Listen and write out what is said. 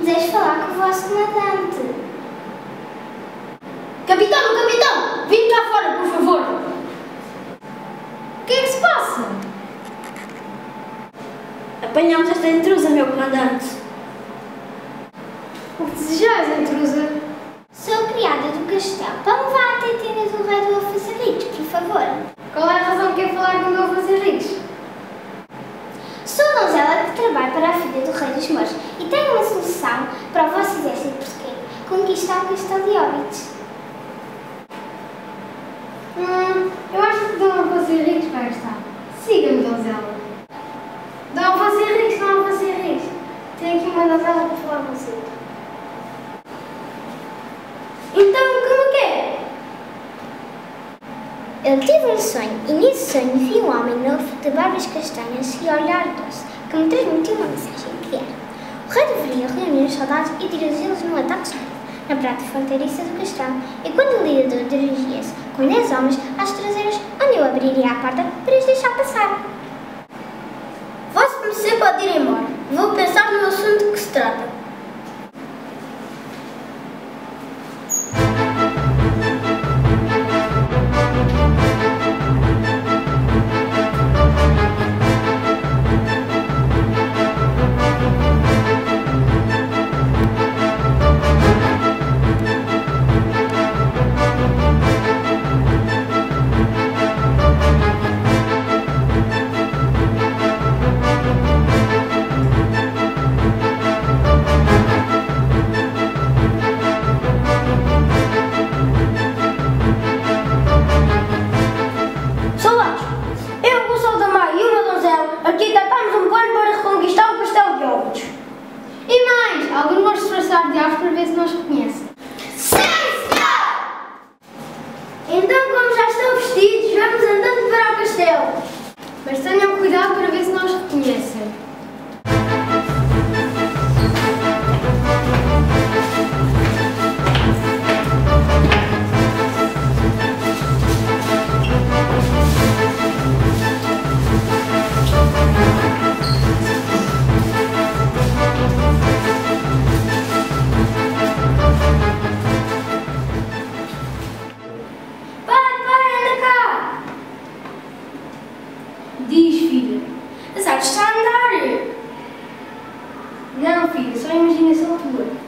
Desejo falar com o vosso comandante. Capitão, capitão! Vim cá fora, por favor! O que é que se passa? Apanhamos esta intrusa, meu comandante. O que desejais, intrusa? Sou a criada do castelo. Vamos lá até a tenda do rei do Alfazarricos, por favor. Qual é a razão que quer falar com o Alfazarricos? Sou a donzela que trabalha para a filha do rei dos Mouros e tenho uma solução para o vosso exército português: conquistar o castelo de Óbidos. Eu acho que Dom Alfazarricos vai estar. Siga-me, donzela. Dom Alfazarricos, Dom Alfazarricos. Tenho aqui uma donzela para falar consigo. Então, como quer? Eu tive um sonho e nesse sonho vi um homem novo de barbas castanhas e olhar doce que me transmitiu uma mensagem que era: o rei deveria reunir os soldados e dirigi-los num ataque secreto na praia fronteiriça do castelo, e quando o líder dirigia-se com 10 homens às traseiras, onde eu abriria a porta para os deixar passar. Vosso Mercê pode ir embora. Vou pensar no assunto que se trata. Aqui tratamos um plano para reconquistar o castelo de Óbidos. E mais, alguns vão disfarçar de aves para ver se nos reconhecem. Sim, senhor! Então, como já estão vestidos, vamos andando para o castelo. Mas tenham cuidado para ver se nos reconhecem. Diz, filha. As artes estão a andar. Não, filha, só imaginação tua.